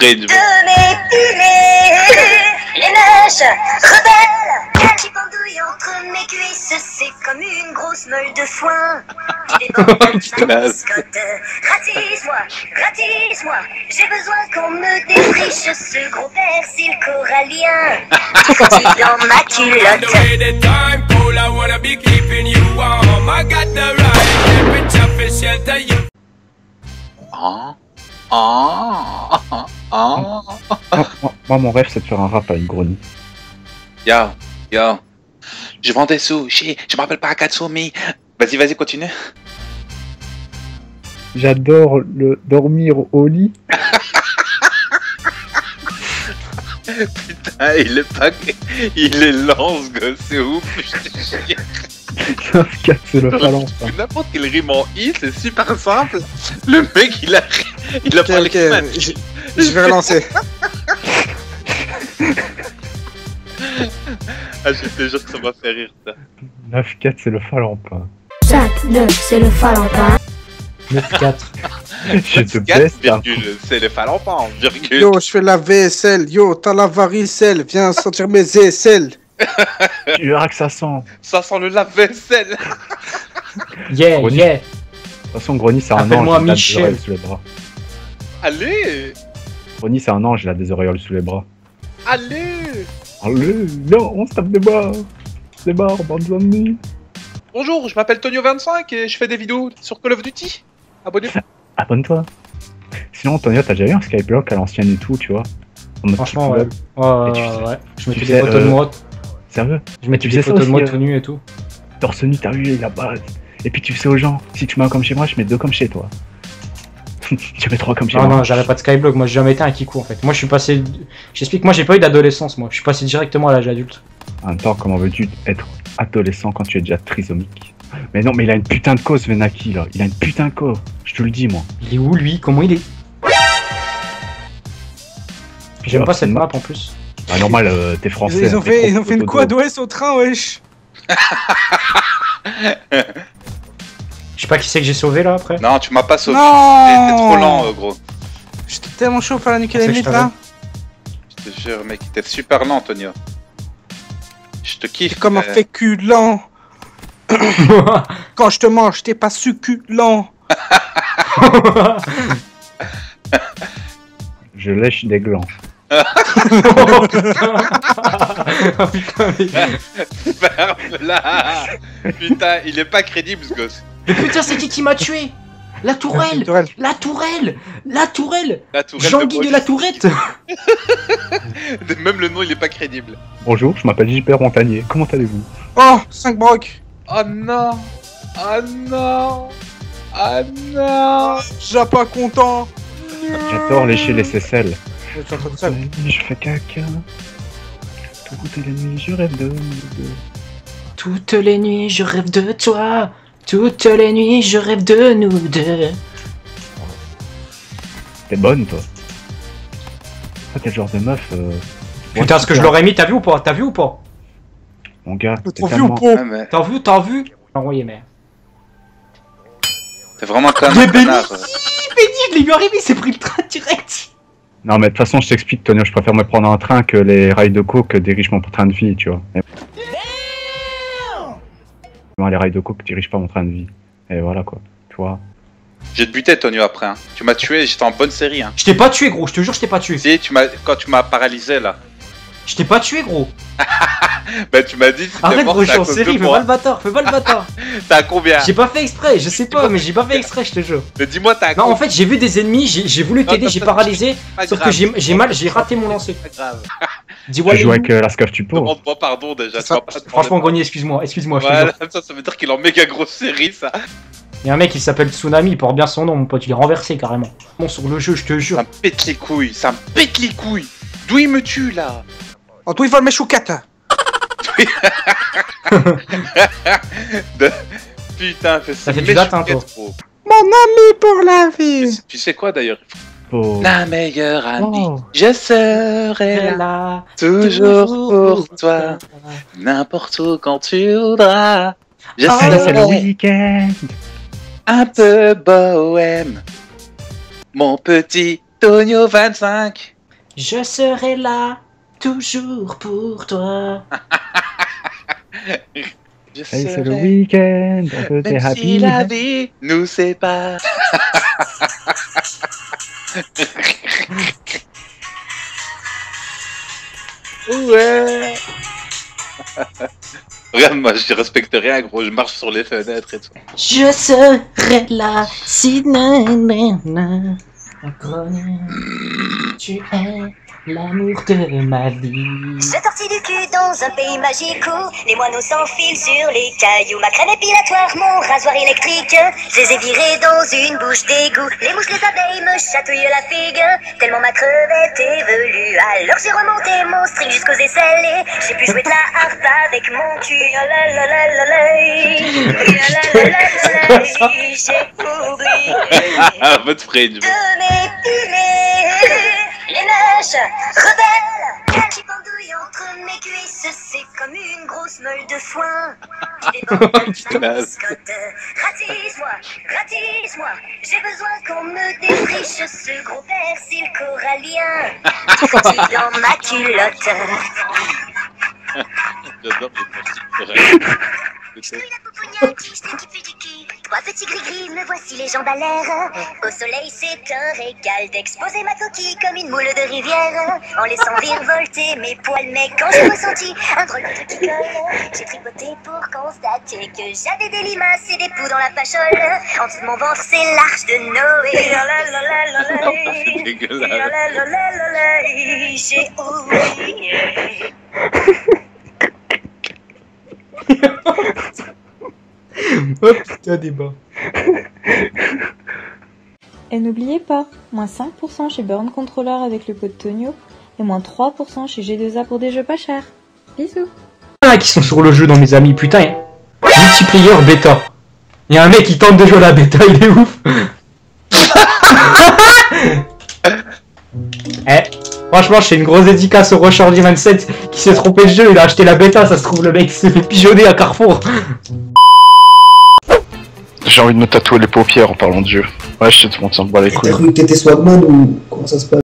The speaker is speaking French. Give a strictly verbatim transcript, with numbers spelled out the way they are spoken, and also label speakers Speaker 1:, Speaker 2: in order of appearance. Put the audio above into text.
Speaker 1: Fred.
Speaker 2: De m'épiler les mèches rebelles qui pendouillent entre mes cuisses. C'est comme une grosse meule de foin qui déborde de ma biscotte. Ratisse-moi, ratisse-moi, j'ai besoin qu'on me défriche ce gros persil corallien qui dans ma culotte.
Speaker 1: Ah, ah, ah, ah.
Speaker 3: Moi, moi, mon rêve, c'est de faire un rap avec Grony.
Speaker 1: Yo, yo. Je vends des sushis, je m'appelle pas Akatsu, mais... Vas-y, vas-y, continue.
Speaker 3: J'adore le dormir au lit.
Speaker 1: Putain, il est pas... Il est lance, gosse, c'est ouf, je te jure.
Speaker 3: neuf quatre, c'est le phalange. hein.
Speaker 1: N'importe quel rime en i, c'est super simple. Le mec, il a... Il a
Speaker 4: Ok,
Speaker 1: parlé
Speaker 4: ok,
Speaker 1: que
Speaker 4: je, je vais relancer.
Speaker 1: Ah, je te jure que ça m'a fait rire, ça.
Speaker 3: neuf quatre, c'est le phalange.
Speaker 5: Jacques neuf, c'est le Valentin.
Speaker 6: neuf quatre.
Speaker 3: Je te
Speaker 1: quatre,
Speaker 3: baisse, là.
Speaker 1: virgule, c'est les phalanges, virgule.
Speaker 4: Yo, je fais la V S L. Yo, t'as la varicelle. Viens sentir mes aisselles.
Speaker 3: Tu verras que ça sent.
Speaker 1: Ça sent le lave-vaisselle.
Speaker 6: Yeah,
Speaker 3: Grony.
Speaker 6: yeah.
Speaker 3: De toute façon, Grony, c'est un
Speaker 6: Appelle-moi
Speaker 3: ange. Il a des
Speaker 6: Michel.
Speaker 3: auréoles sous les bras.
Speaker 1: Allez,
Speaker 3: Grony, c'est un ange, il a des auréoles sous les bras.
Speaker 1: allez.
Speaker 3: Allez, non, on se tape des barres. Des barres, bande d'amis.
Speaker 1: Bonjour, je m'appelle Tonio vingt-cinq et je fais des vidéos sur Call of Duty. Abonnez-vous.
Speaker 3: Abonne-toi. Sinon, Tonio, t'as déjà eu un Skyblock à l'ancienne et tout, tu vois. En mode
Speaker 6: Franchement,
Speaker 3: petit
Speaker 6: ouais.
Speaker 3: poubelle.
Speaker 6: Ouais,
Speaker 3: Et tu
Speaker 6: ouais,
Speaker 3: sais-
Speaker 6: ouais. Je mettais
Speaker 3: tu
Speaker 6: des
Speaker 3: sais,
Speaker 6: photos de
Speaker 3: euh,
Speaker 6: moi.
Speaker 3: Sérieux?
Speaker 6: Je mettais
Speaker 3: tu
Speaker 6: des
Speaker 3: fais ça
Speaker 6: photos de moi
Speaker 3: aussi,
Speaker 6: tout
Speaker 3: euh,
Speaker 6: nu et tout.
Speaker 3: Torse nu, t'as vu, la base. Et puis tu fais aux gens, si tu mets un comme chez moi, je mets deux comme chez toi. Tu mets trois comme chez
Speaker 6: Non,
Speaker 3: moi.
Speaker 6: non, j'avais pas de Skyblock. Moi, j'ai jamais été un kikou en fait. Moi, je suis passé. J'explique, moi, j'ai pas eu d'adolescence. Moi, je suis passé directement à l'âge adulte.
Speaker 3: En même temps, comment veux-tu être adolescent quand tu es déjà trisomique? Mais non, mais il a une putain de cause, Venaki, là. Il a une putain de cause. Je te le dis, moi.
Speaker 6: Il est où lui? Comment il est? J'aime
Speaker 3: Alors,
Speaker 6: pas
Speaker 3: c'est
Speaker 6: cette
Speaker 3: une
Speaker 6: map en plus.
Speaker 3: Ah, normal, euh, t'es français.
Speaker 4: Ils ont
Speaker 3: hein,
Speaker 4: fait,
Speaker 3: t'es
Speaker 4: ils ont fait une
Speaker 3: trop
Speaker 4: quad
Speaker 3: dodo.
Speaker 4: O S au train, wesh.
Speaker 6: Je sais pas qui c'est que j'ai sauvé là après.
Speaker 1: Non, tu m'as pas sauvé.
Speaker 4: Non.
Speaker 1: T'es t'es trop lent, euh, gros.
Speaker 4: J'étais tellement chaud pour la nuque à la
Speaker 6: C'est que
Speaker 4: limite
Speaker 6: je
Speaker 4: là.
Speaker 1: Je te jure, mec, t'es super lent, Tonio. Je te kiffe.
Speaker 4: T'es comme un
Speaker 1: euh,
Speaker 4: féculent. Quand je te mange, t'es pas succulent.
Speaker 3: Je lèche des glands.
Speaker 6: Oh putain. Oh, putain, mais...
Speaker 1: Ferme-la. Putain, il est pas crédible, ce gosse.
Speaker 6: mais putain, c'est qui qui m'a tué? La tourelle.
Speaker 4: Tourelle.
Speaker 6: La tourelle. La tourelle.
Speaker 1: La tourelle
Speaker 6: Jean-Guy de la
Speaker 1: Broglie.
Speaker 6: Tourette.
Speaker 1: Même le nom, il est pas crédible.
Speaker 3: Bonjour, je m'appelle J P Montagnier. Comment allez-vous?
Speaker 4: Oh, cinq brocs.
Speaker 1: Oh non. Oh non. Oh non.
Speaker 4: J'ai pas content.
Speaker 3: J'adore lécher les aisselles.
Speaker 4: Je suis en train de ça.
Speaker 3: Je fais caca. Toutes les nuits, je rêve de... de...
Speaker 6: Toutes les nuits, je rêve de toi. Toutes les nuits, je rêve de nous deux.
Speaker 3: T'es bonne, toi. Toi, quel genre de meuf euh...
Speaker 6: Putain, ce que je l'aurais mis, t'as vu ou pas? T'as vu ou pas?
Speaker 3: Mon gars,
Speaker 4: T'as
Speaker 3: t'es
Speaker 4: trop vu ou
Speaker 3: tellement...
Speaker 4: pas?
Speaker 1: Ah, mais
Speaker 6: T'as vu? T'as vu? Envoyé, merde.
Speaker 1: t'es vraiment un
Speaker 6: Mais
Speaker 1: connard.
Speaker 6: Benny,
Speaker 1: connard.
Speaker 6: Benny, je l'ai vu arriver, il s'est pris le train direct.
Speaker 3: Non, mais de toute façon, je t'explique, Tonio, je préfère me prendre un train que les rails de coke dirigent mon train de vie, tu vois. Et... Non, les rails de coke dirigent pas mon train de vie. Et voilà, quoi. Tu vois.
Speaker 1: J'ai te buté, Tonio, après. Hein. Tu m'as tué, j'étais en bonne série. Hein.
Speaker 6: Je t'ai pas tué, gros, je te jure, je t'ai pas tué.
Speaker 1: Si, tu m'as... quand tu m'as paralysé, là.
Speaker 6: Je t'ai pas tué, gros.
Speaker 1: Bah, tu m'as dit si t'es
Speaker 6: Arrête,
Speaker 1: mort,
Speaker 6: gros, je
Speaker 1: c'est
Speaker 6: suis
Speaker 1: à
Speaker 6: en
Speaker 1: cause
Speaker 6: série,
Speaker 1: de
Speaker 6: fais pas
Speaker 1: moi.
Speaker 6: le bâtard, fais pas le bâtard.
Speaker 1: T'as à combien?
Speaker 6: J'ai pas fait exprès, je sais pas, mais j'ai pas fait exprès, je te jure.
Speaker 1: Mais dis-moi, t'as à
Speaker 6: Non,
Speaker 1: combien?
Speaker 6: en fait, j'ai vu des ennemis, j'ai j'ai voulu t'aider,
Speaker 1: non,
Speaker 6: j'ai
Speaker 1: non,
Speaker 6: paralysé,
Speaker 1: Pas
Speaker 6: sauf que
Speaker 1: grave.
Speaker 6: j'ai j'ai mal, j'ai raté mon lancer.
Speaker 1: Pas grave.
Speaker 6: Dis
Speaker 3: Tu
Speaker 6: ouais,
Speaker 3: joues avec euh, la Scaf Tupo.
Speaker 1: Demande-moi pardon, déjà.
Speaker 4: Ça-
Speaker 1: tu vas pas te
Speaker 6: Franchement,
Speaker 1: demander
Speaker 6: Grenier, excuse-moi, excuse-moi, je te
Speaker 1: pardon.
Speaker 6: jure.
Speaker 1: Voilà, ça, ça veut dire qu'il est en méga grosse série, ça.
Speaker 6: Il y a un mec, il s'appelle Tsunami, il porte bien son nom, mon pote, il est renversé carrément. Bon, sur le jeu, je te
Speaker 1: Ça
Speaker 6: jure.
Speaker 1: me pète les couilles, ça me pète les couilles. D'où il me tue, là?
Speaker 4: En tout, il vole mes chouquettes.
Speaker 1: De... Putain, fais
Speaker 6: Ça fait du latin, toi.
Speaker 1: trop.
Speaker 4: Mon ami pour la vie.
Speaker 1: Tu sais quoi, d'ailleurs?
Speaker 3: Oh.
Speaker 1: La meilleure amie,
Speaker 6: Oh.
Speaker 1: je serai là,
Speaker 6: là,
Speaker 1: toujours pour toi, n'importe où quand tu voudras. Je
Speaker 6: Ah,
Speaker 3: Allez, c'est le
Speaker 1: serai
Speaker 3: week-end.
Speaker 1: un peu bohème, mon petit Tonio vingt-cinq.
Speaker 6: Je serai là, toujours pour toi.
Speaker 1: Je
Speaker 3: Hey, c'est le
Speaker 1: serai,
Speaker 3: week-end, un peu t'es
Speaker 1: même si
Speaker 3: happy.
Speaker 1: la vie nous sépare. Ouais. Regarde, moi je respecte rien, gros, je marche sur les fenêtres et tout.
Speaker 6: Je serai là, si nanana. Tu es l'amour de ma vie.
Speaker 2: Je tortille du cul dans un pays magique où les moineaux s'enfilent sur les cailloux. Ma crème épilatoire, mon rasoir électrique, je les ai virés dans une bouche d'égout. Les mouches, les abeilles me chatouillent la figue, tellement ma crevette est velue. Alors j'ai remonté mon string jusqu'aux aisselles et j'ai pu jouer de la harpe avec mon cul. Oh là là là là là. Oh là là là là là. J'ai oublié
Speaker 1: Votre fringe.
Speaker 2: de m'épiler les mèches rebelles qui pendouillent entre mes cuisses. C'est comme une grosse meule de foin qui déborde de ma biscotte. Ratisse-moi, ratisse-moi, j'ai besoin qu'on me défriche ce gros persil corallien qui frétille dans ma culotte.
Speaker 1: J'adore les persil.
Speaker 2: Je suis la poupougnac, je t'ai kiffé du cul. Trois petits gris-gris, me voici les jambes à l'air. Au soleil, c'est un régal d'exposer ma coquille comme une moule de rivière. En laissant virevolter mes poils, mais quand j'ai ressenti un drôle de truc qui colle, j'ai tripoté pour constater que j'avais des limaces et des poux dans la pachole. En dessous de mon ventre, c'est l'arche de Noé. Oh là là là là là.
Speaker 1: C'est dégueulasse.
Speaker 2: Oh là là là là là. J'ai oublié.
Speaker 6: Oh putain, débat.
Speaker 7: Et n'oubliez pas, moins cinq pour cent chez Burn Controller avec le code Tonio et moins trois pour cent chez G deux A pour des jeux pas chers. Bisous.
Speaker 6: Ah, qui sont sur le jeu dans mes amis, putain. Multiplayer bêta. Il y a un mec qui tente de jouer à la bêta, il est ouf. Eh, franchement, je fais une grosse dédicace au Rocher vingt-sept qui s'est trompé de jeu, il a acheté la bêta, ça se trouve, le mec s'est fait pigeonner à Carrefour.
Speaker 3: J'ai envie de me tatouer les paupières en parlant de Dieu. Ouais, je te montre, ça me bat les
Speaker 8: T'as
Speaker 3: couilles.
Speaker 8: cru que t'étais Swagman ou comment ça se passe?